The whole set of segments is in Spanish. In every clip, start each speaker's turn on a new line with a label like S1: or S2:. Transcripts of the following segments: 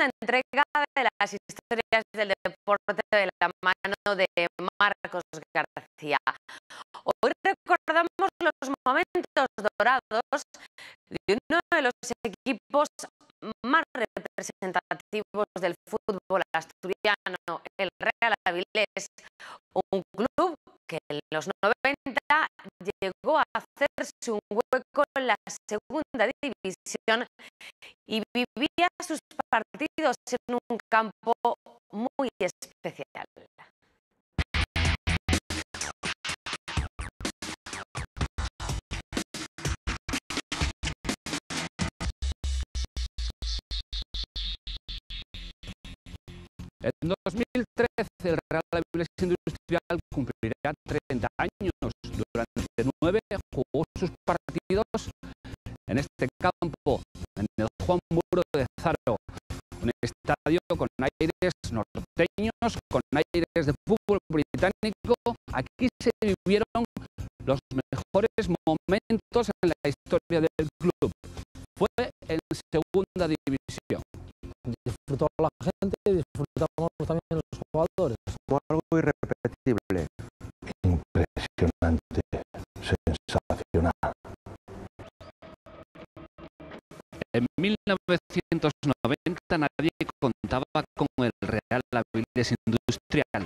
S1: segunda entrega de las historias del deporte de la mano de Marcos García. Hoy recordamos los momentos dorados de uno de los equipos más representativos del fútbol asturiano, el Real Avilés, un club que en los 90 llegó a hacerse un hueco en la segunda división y vivía sus partidos en un campo muy especial.
S2: En 2013 el Real Avilés Industrial cumplirá 30 años. Durante 9 jugó sus partidos en este campo, en el Juan Muro de Zaro, un estadio con aires norteños, con aires de fútbol británico. Aquí se vivieron los mejores momentos en la historia del club. Fue en segunda división.
S3: Disfrutó la gente y disfrutamos también los jugadores.
S4: Algo irrepetible. Impresionante, sensacional.
S2: En 1990 nadie contaba con el Real Avilés Industrial.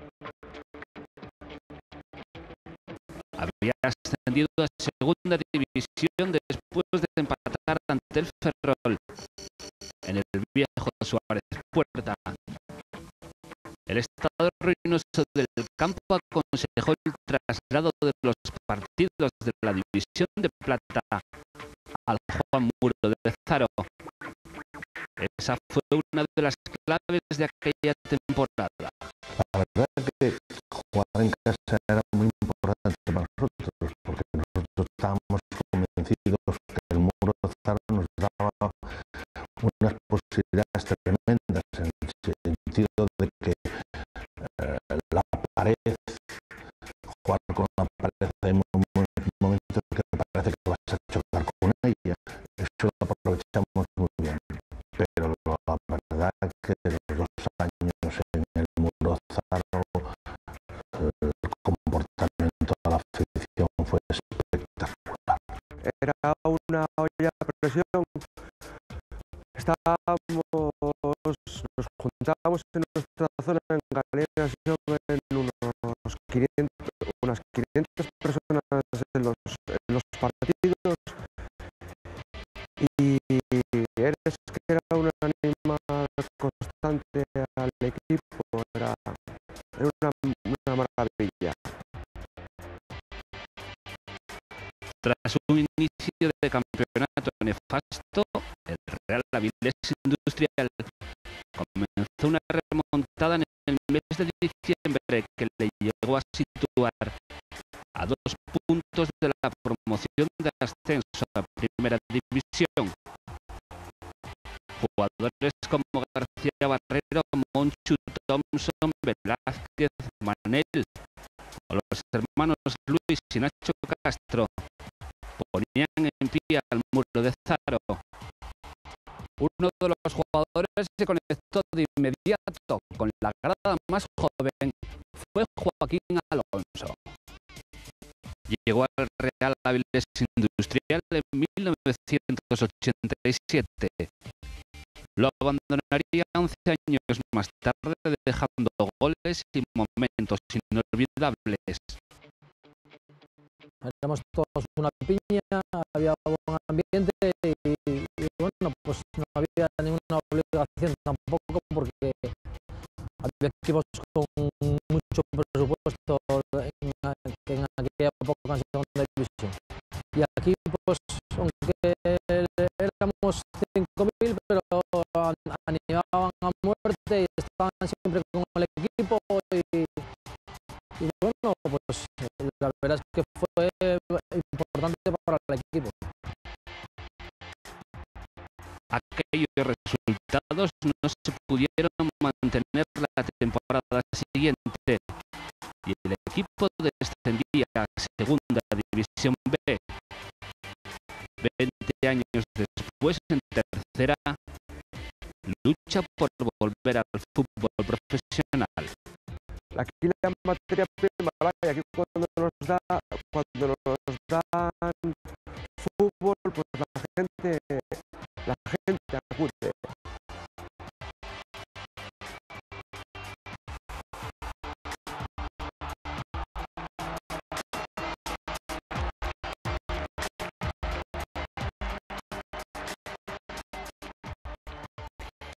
S2: Había ascendido a segunda división después de empatar ante el Ferrol en el viejo Suárez Puerta. El estado ruinoso del campo aconsejó el traslado de los partidos de la división de plata al Juan Muro de Zaro. Esa fue una de las claves de aquella temporada.
S4: La verdad es que jugar en casa era muy importante para nosotros, porque nosotros estábamos convencidos que el Muro de Zaro nos daba unas posibilidades tremendas, en el sentido de que la pared, jugar con la pared, hay momentos que parece que vas a chocar con ella. Eso lo aprovechamos muy bien, pero la verdad es que los 2 años en el Muro de Zaro, el comportamiento de la afición fue espectacular.
S5: Era una olla a presión. Nos juntábamos en nuestra zona en Galeras en unas 500 personas en los partidos, y era un ánima constante al equipo, era una maravilla.
S2: Tras un inicio de campeonato nefasto, el Real Avilés Industrial comenzó una remontada en el mes de diciembre que le llegó a situar a 2 puntos de la promoción de ascenso a Primera División. Jugadores como García Barrero, Monchu, Thompson, Velázquez, Manel o los hermanos Luis y Nacho Castro ponían en pie al Muro de Zaro. Uno de los jugadores se conectó de inmediato con la grada más joven fue Joaquín Alonso. Llegó al Real Avilés Industrial en 1987. Lo abandonaría 11 años más tarde, dejando goles y momentos inolvidables.
S3: Éramos todos una piña, había buen ambiente y bueno, pues no había ninguna obligación tampoco, porque había equipos con mucho presupuesto que en aquella época en segunda división. Y aquí, pues, aunque éramos 5.000, pero animaban a muerte y estaban siempre con el equipo y bueno, pues la verdad es que fue importante para el equipo.
S2: Aquellos resultados no se pudieron mantener la temporada siguiente y el equipo descendía a Segunda División B. 20 años después, en tercera, lucha por volver al fútbol profesional.
S5: Aquí la materia prima, vaya, aquí cuando nos dan fútbol, pues la gente acude.